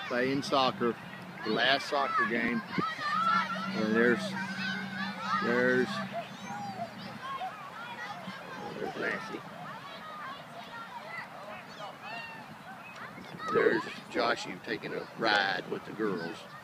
playing soccer, the last soccer game. And there's Nancy. There's Joshua taking a ride with the girls.